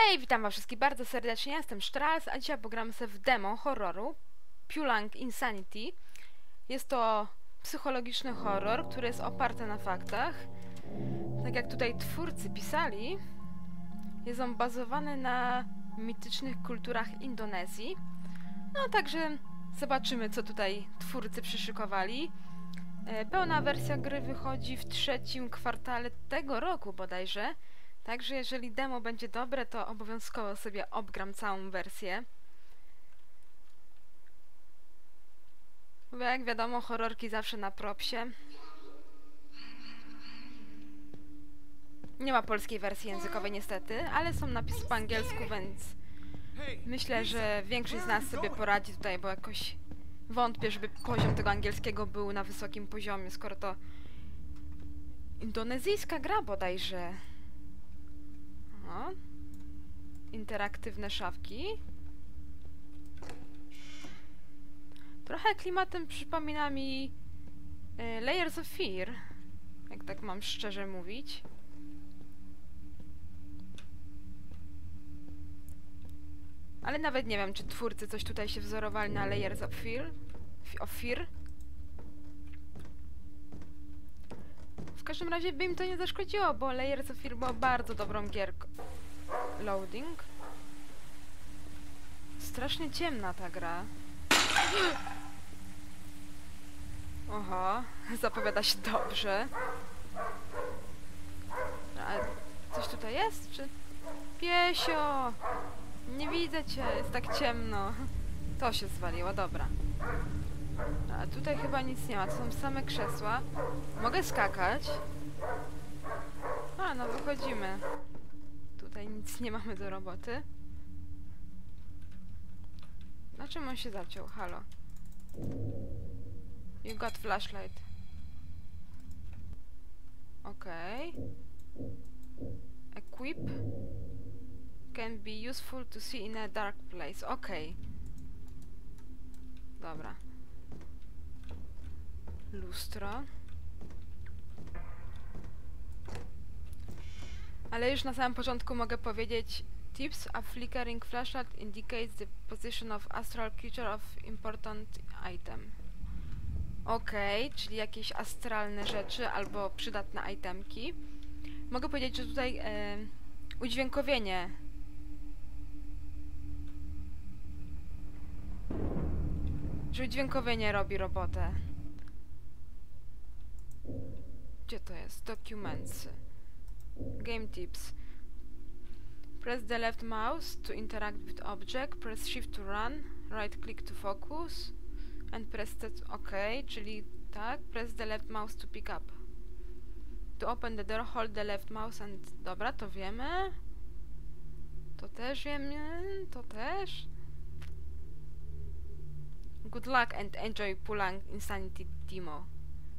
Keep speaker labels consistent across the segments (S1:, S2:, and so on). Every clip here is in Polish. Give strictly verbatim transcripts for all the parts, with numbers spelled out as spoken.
S1: Hej, witam was wszystkich bardzo serdecznie, ja jestem Strals, a dzisiaj pogramy sobie w demo horroru Pulang Insanity. Jest to psychologiczny horror, który jest oparty na faktach. Tak jak tutaj twórcy pisali, jest on bazowany na mitycznych kulturach Indonezji. No także zobaczymy, co tutaj twórcy przyszykowali. E, pełna wersja gry wychodzi w trzecim kwartale tego roku bodajże. Także jeżeli demo będzie dobre, to obowiązkowo sobie obgram całą wersję. Bo jak wiadomo, horrorki zawsze na propsie. Nie ma polskiej wersji językowej niestety, ale są napisy po angielsku, więc myślę, że większość z nas sobie poradzi tutaj, bo jakoś wątpię, żeby poziom tego angielskiego był na wysokim poziomie, skoro to indonezyjska gra bodajże. O. Interaktywne szafki. Trochę klimatem przypomina mi y, Layers of Fear, jak tak mam szczerze mówić. Ale nawet nie wiem, czy twórcy coś tutaj się wzorowali na Layers of Fear. Of Fear. W każdym razie by im to nie zaszkodziło, bo Layers of Fear było bardzo dobrą gierką. Loading. Strasznie ciemna ta gra. Oho, zapowiada się dobrze. A coś tutaj jest, czy... Piesio! Nie widzę cię, jest tak ciemno. To się zwaliło, dobra. A tutaj chyba nic nie ma, to są same krzesła. Mogę skakać. A, no wychodzimy. Tutaj nic nie mamy do roboty. Na czym on się zaciął? Halo. You got flashlight. Okej. Okay. Equip. Can be useful to see in a dark place. Okej. Okay. Dobra. Lustro. Ale już na samym początku mogę powiedzieć: tips, a flickering flashlight indicates the position of astral creature of important item. Okej, okay, czyli jakieś astralne rzeczy albo przydatne itemki. Mogę powiedzieć, że tutaj e, udźwiękowienie że udźwiękowienie robi robotę. Gdzie to jest? Documents. Game tips. Press the left mouse to interact with object, press shift to run, right click to focus, and press that... OK, czyli tak, press the left mouse to pick up. To open the door, hold the left mouse and... Dobra, to wiemy. To też wiemy, to też. Good luck and enjoy Pulang Insanity demo.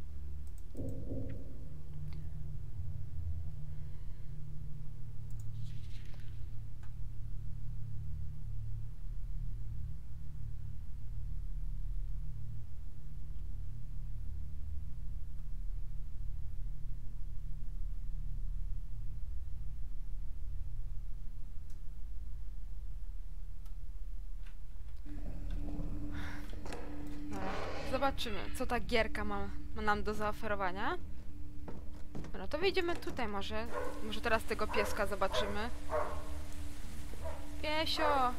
S1: Zobaczymy, co ta gierka ma, ma nam do zaoferowania. No to wyjdziemy tutaj może. Może teraz tego pieska zobaczymy. Piesio!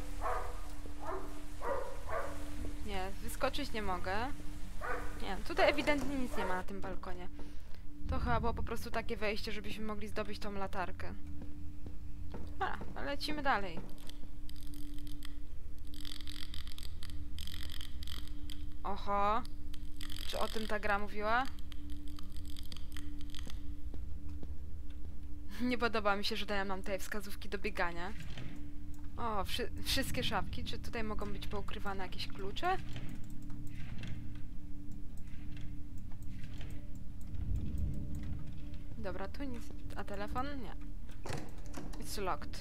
S1: Nie, wyskoczyć nie mogę. Nie, tutaj ewidentnie nic nie ma na tym balkonie. To chyba było po prostu takie wejście, żebyśmy mogli zdobyć tą latarkę. A, ale lecimy dalej. Oho. Czy o tym ta gra mówiła? Nie podoba mi się, że dają nam tutaj wskazówki do biegania. O, wszy wszystkie szafki. Czy tutaj mogą być poukrywane jakieś klucze? Dobra, tu nic. A telefon? Nie. It's locked.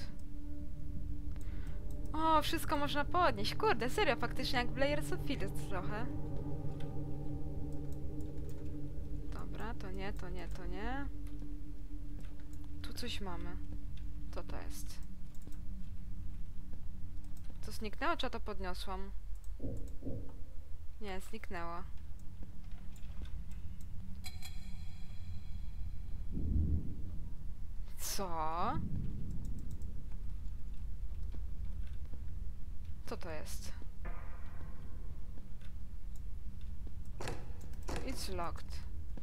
S1: O, wszystko można podnieść. Kurde, serio, faktycznie jak w Layers of Fear jest trochę. Dobra, to nie, to nie, to nie. Tu coś mamy. Co to jest? zniknęło, czy ja to podniosłam? Nie, zniknęło. Co? Co to jest? It's locked.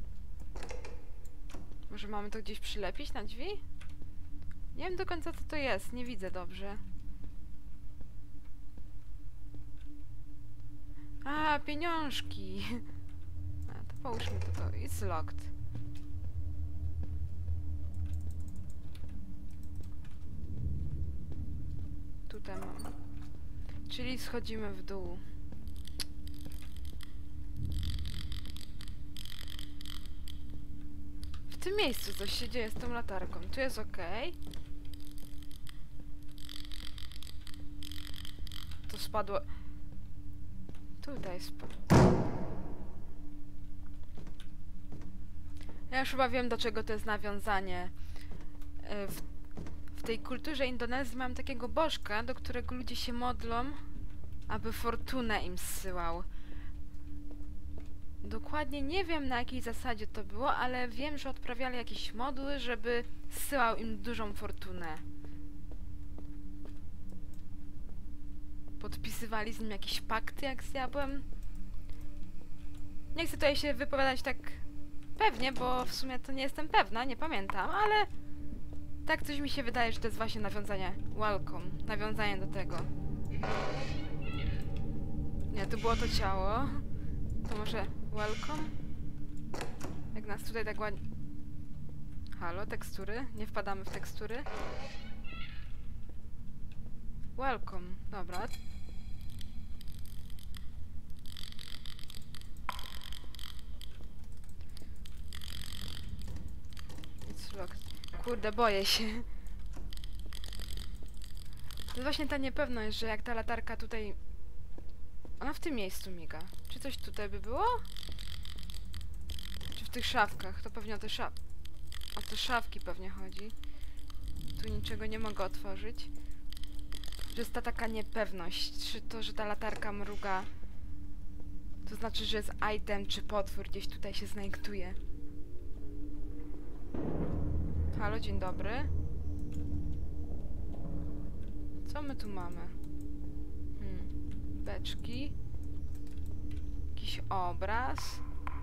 S1: Może mamy to gdzieś przylepić na drzwi? Nie wiem do końca co to jest, nie widzę dobrze. A, pieniążki. A, to połóżmy to, to. It's locked. Tutaj mam. Czyli schodzimy w dół. W tym miejscu coś się dzieje z tą latarką. Tu jest ok. To spadło. Tutaj spadło. Ja już chyba wiem, do czego to jest nawiązanie. W, w tej kulturze Indonezji mam takiego bożka, do którego ludzie się modlą, aby fortunę im zsyłał. Dokładnie nie wiem, na jakiej zasadzie to było, ale wiem, że odprawiali jakieś modły, żeby zsyłał im dużą fortunę. Podpisywali z nim jakieś pakty, jak z diabłem. Nie chcę tutaj się wypowiadać tak pewnie, bo w sumie to nie jestem pewna, nie pamiętam, ale tak coś mi się wydaje, że to jest właśnie nawiązanie. Welcome. Nawiązanie do tego. Nie, to było to ciało. To może welcome? Jak nas tutaj tak ładnie... Halo, tekstury? Nie wpadamy w tekstury? Welcome. Dobra. It's locked. Kurde, boję się. To jest właśnie ta niepewność, że jak ta latarka tutaj... Ona w tym miejscu miga. Czy coś tutaj by było? Czy w tych szafkach? To pewnie o te szaf... O te szafki pewnie chodzi. Tu niczego nie mogę otworzyć. Że jest ta taka niepewność. Czy to, że ta latarka mruga, to znaczy, że jest item czy potwór gdzieś tutaj się znajduje. Halo, dzień dobry. Co my tu mamy? Hmm. Beczki. Jakiś obraz.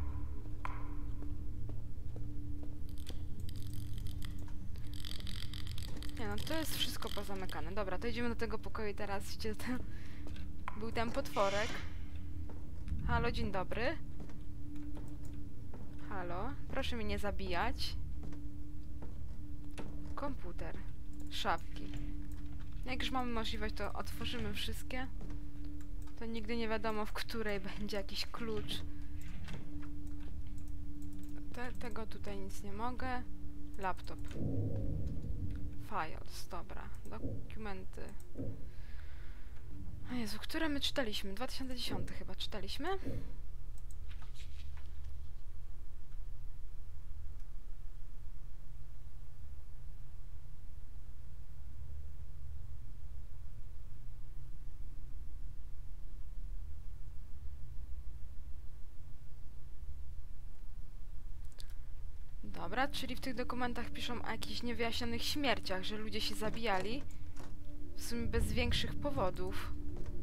S1: Nie no, to jest wszystko pozamykane. Dobra, to idziemy do tego pokoju teraz, gdzie ten... był ten potworek. Halo, dzień dobry. Halo, proszę mnie nie zabijać. Komputer. Szafki. Jak już mamy możliwość, to otworzymy wszystkie. To nigdy nie wiadomo, w której będzie jakiś klucz. Te, tego tutaj nic nie mogę. Laptop. Files, dobra. Dokumenty. O Jezu, które my czytaliśmy? dwa tysiące dziesiąty chyba czytaliśmy? Dobra, czyli w tych dokumentach piszą o jakichś niewyjaśnionych śmierciach, że ludzie się zabijali. W sumie bez większych powodów.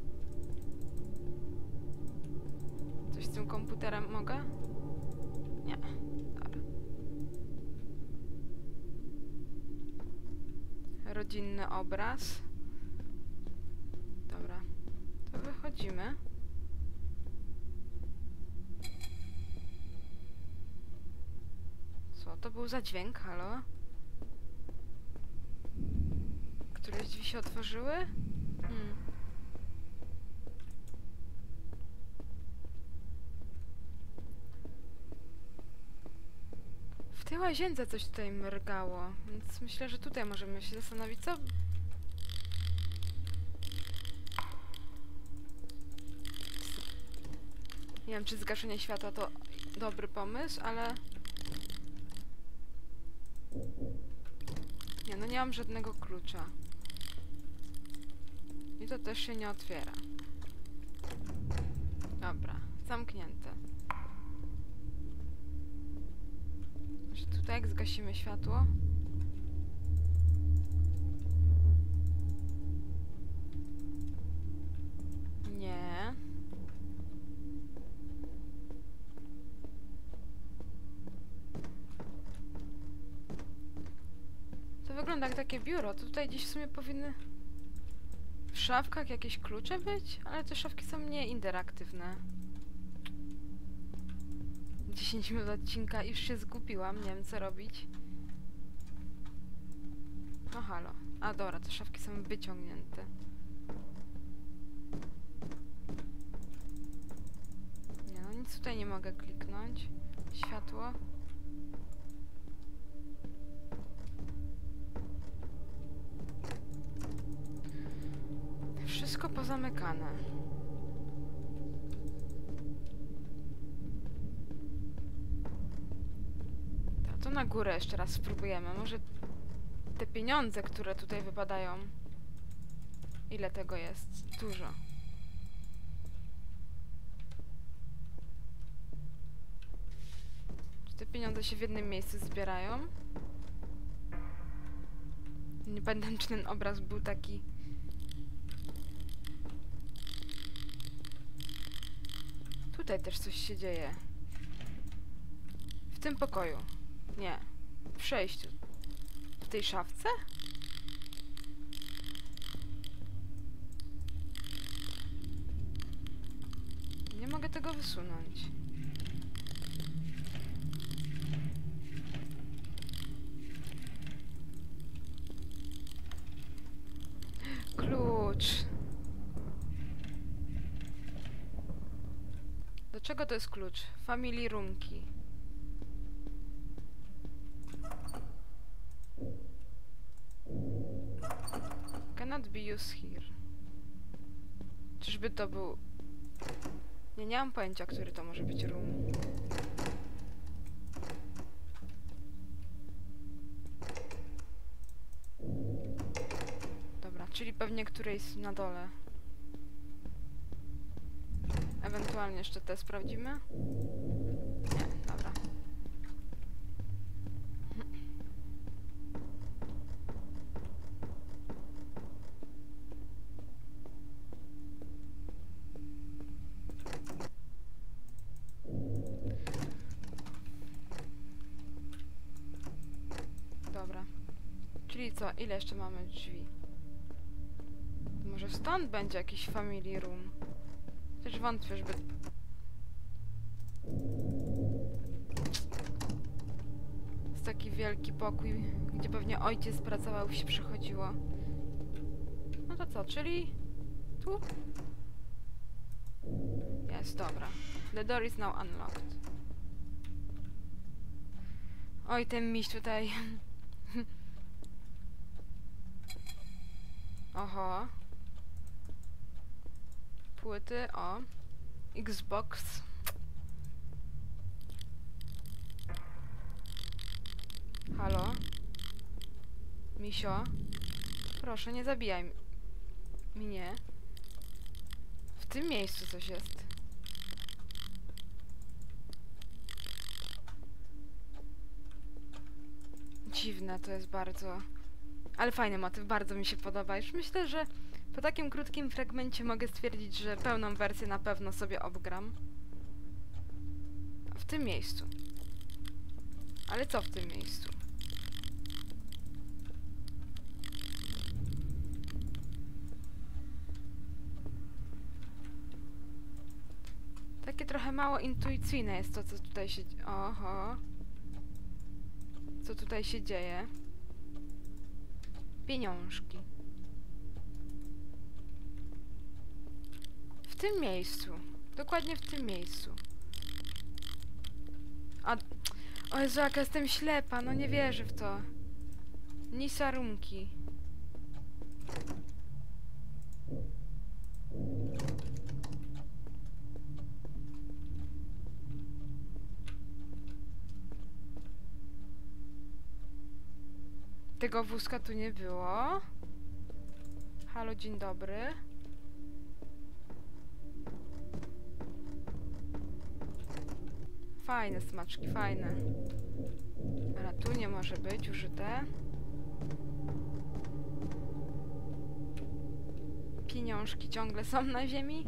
S1: Coś z tym komputerem mogę? Nie. Dobra. Rodzinny obraz. Dobra. To wychodzimy. Co to był za dźwięk? Halo? Któreś drzwi się otworzyły? Hmm. W tej łazience coś tutaj mrygało, więc myślę, że tutaj możemy się zastanowić, co... Nie wiem, czy zgaszenie światła to dobry pomysł, ale... Nie, no nie mam żadnego klucza. to też się nie otwiera. Dobra, zamknięte. Może tutaj jak zgasimy światło? Nie. To wygląda jak takie biuro. To tutaj gdzieś w sumie powinny w szafkach jakieś klucze być, ale te szafki są nieinteraktywne. dziesięć minut odcinka i już się zgubiłam, nie wiem co robić. No halo. A dobra, te szafki są wyciągnięte. Nie no, nic tutaj nie mogę kliknąć. Światło. Wszystko pozamykane. To na górę jeszcze raz spróbujemy. Może te pieniądze, które tutaj wypadają. Ile tego jest? Dużo. Czy te pieniądze się w jednym miejscu zbierają? Nie pamiętam, czy ten obraz był taki... Tutaj też coś się dzieje. W tym pokoju. Nie. W przejściu. W tej szafce? Nie mogę tego wysunąć. Klucz. Do czego to jest klucz? Family room key. Cannot be used here. Czyżby to był... Nie, nie mam pojęcia, który to może być room. Dobra, czyli pewnie którejś na dole. Ewentualnie jeszcze te sprawdzimy? Nie, dobra. Dobra. Czyli co? Ile jeszcze mamy drzwi? Może stąd będzie jakiś family room? Też wątpię, żeby... Jest taki wielki pokój, gdzie pewnie ojciec pracował i się przychodziło. No to co, czyli... Tu? Jest, dobra. The door is now unlocked. Oj, ten miś tutaj... Oho. Płyty, o. Xbox. Halo? Misio? Proszę, nie zabijaj mnie. W tym miejscu coś jest. Dziwne to jest bardzo. Ale fajny motyw, bardzo mi się podoba. Już myślę, że po takim krótkim fragmencie mogę stwierdzić, że pełną wersję na pewno sobie obgram. W tym miejscu. Ale co w tym miejscu? Takie trochę mało intuicyjne jest to, co tutaj się... Oho. Co tutaj się dzieje? Pieniążki. W tym miejscu. Dokładnie w tym miejscu. A... O Jezu, jaka jestem ślepa, no nie wierzę w to. Nisa Rumki. Tego wózka tu nie było. Halo, dzień dobry. Fajne smaczki, fajne. Ale tu nie może być użyte. Pieniążki ciągle są na ziemi.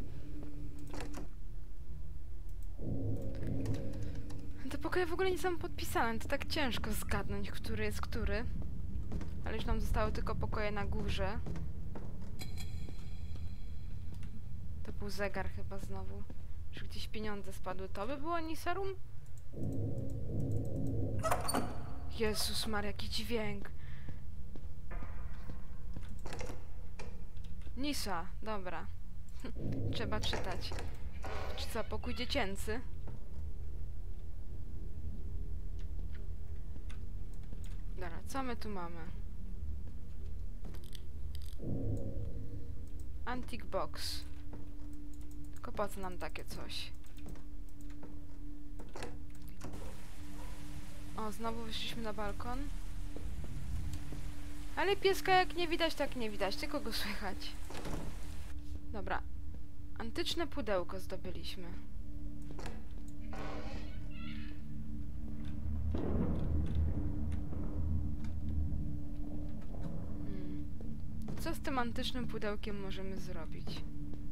S1: Te pokoje w ogóle nie są podpisane, to tak ciężko zgadnąć, który jest który. Ale już nam zostały tylko pokoje na górze. To był zegar chyba znowu. Że gdzieś pieniądze spadły. To by było Nisarum? Jezus Maria, jaki dźwięk. Nisa, dobra. Trzeba czytać. Czy co, pokój dziecięcy? Dobra, co my tu mamy? Antique box. Tylko po co nam takie coś? O, znowu wyszliśmy na balkon. Ale pieska jak nie widać, tak nie widać, tylko go słychać. Dobra. Antyczne pudełko zdobyliśmy. Hmm. Co z tym antycznym pudełkiem możemy zrobić?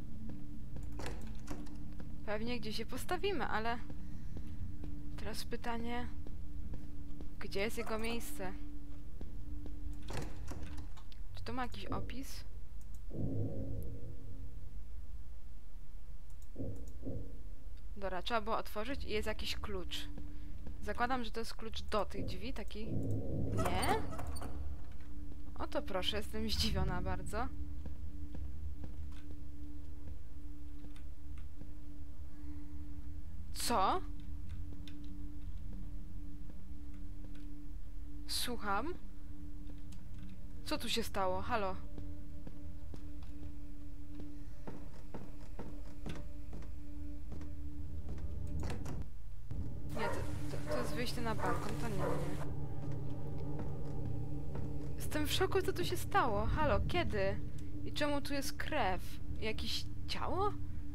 S1: Pewnie gdzieś je postawimy, ale... Teraz pytanie... Gdzie jest jego miejsce? Czy to ma jakiś opis? Dobra, trzeba było otworzyć i jest jakiś klucz. Zakładam, że to jest klucz do tych drzwi, taki... Nie? O to proszę, jestem zdziwiona bardzo. Co? Słucham? Co tu się stało? Halo? Nie, to, to, to jest wyjście na balkon, to nie, nie. Jestem w szoku, co tu się stało. Halo, kiedy? I czemu tu jest krew? Jakieś ciało?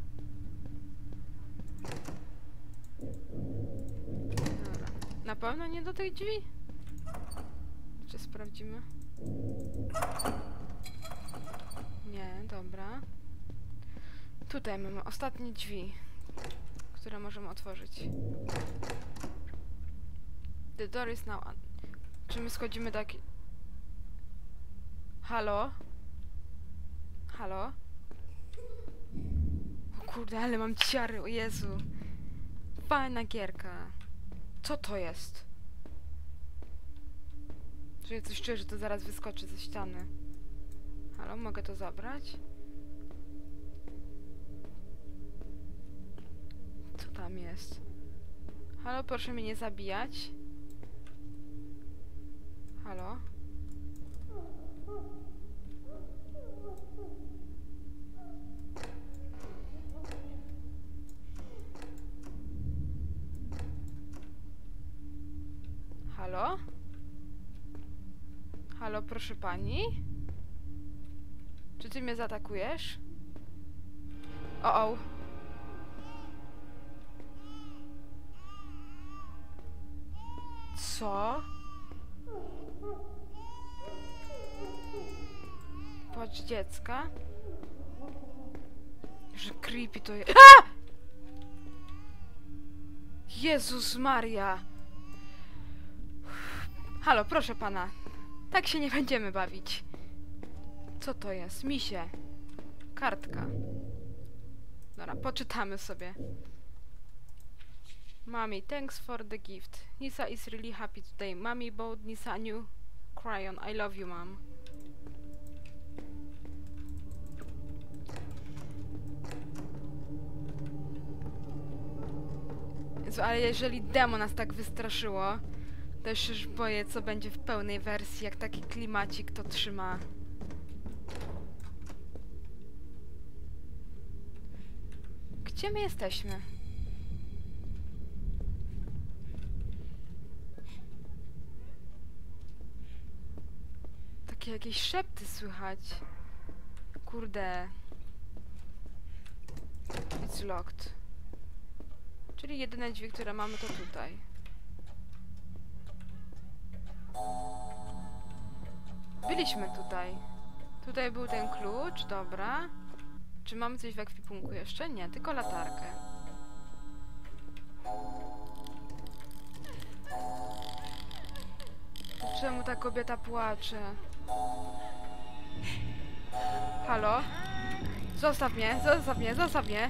S1: Dobra. Na pewno nie do tej drzwi? Czy sprawdzimy? Nie, dobra. Tutaj mamy ostatnie drzwi, które możemy otworzyć. The door is now... Czy my schodzimy do jakiej... Halo? Halo? O kurde, ale mam ciary, o Jezu. Fajna gierka. Co to jest? Czuję coś czuję, że to zaraz wyskoczy ze ściany. Halo, mogę to zabrać? Co tam jest? Halo, proszę mnie nie zabijać. Halo? Halo? Halo, proszę pani? Czy ty mnie zaatakujesz? O, o. Co? Płacz dziecka? Że creepy to jest. A! Jezus Maria! Halo, proszę pana. Tak się nie będziemy bawić. Co to jest? Misie. Kartka. Dobra, poczytamy sobie. Mommy, thanks for the gift. Nisa is really happy today. Mommy bought Nisa a new crayon. I love you, mom. Jezu, ale jeżeli demo nas tak wystraszyło, to już już boję, co będzie w pełnej wersji, jak taki klimacik to trzyma. Gdzie my jesteśmy? Takie jakieś szepty słychać. Kurde. It's locked. Czyli jedyne drzwi, które mamy, to tutaj. Byliśmy tutaj. Tutaj był ten klucz, dobra. Czy mamy coś w ekwipunku jeszcze? Nie, tylko latarkę. Czemu ta kobieta płacze? Halo? Zostaw mnie, zostaw mnie, zostaw mnie!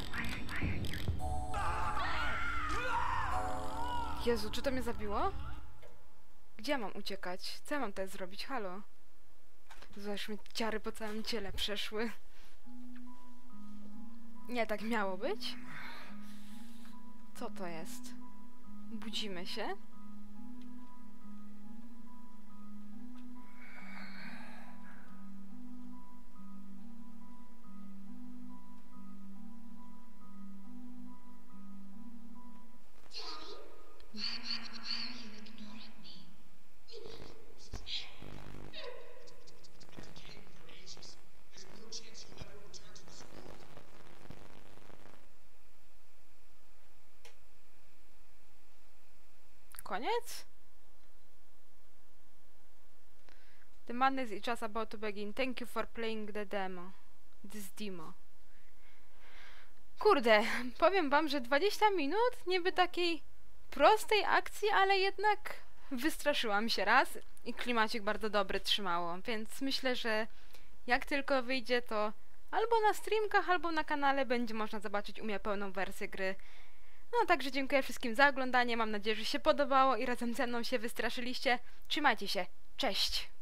S1: Jezu, czy to mnie zabiło? Gdzie ja mam uciekać? Co ja mam teraz zrobić? Halo? Zobacz, mi ciary po całym ciele przeszły. Nie, tak miało być? Co to jest? Budzimy się? Koniec? The madness is just about to begin. Thank you for playing the demo. This demo. Kurde, powiem wam, że dwadzieścia minut niby takiej prostej akcji, ale jednak wystraszyłam się raz i klimacik bardzo dobry trzymało, więc myślę, że jak tylko wyjdzie, to albo na streamkach, albo na kanale będzie można zobaczyć u mnie pełną wersję gry. No także dziękuję wszystkim za oglądanie, mam nadzieję, że się podobało i razem ze mną się wystraszyliście. Trzymajcie się, cześć!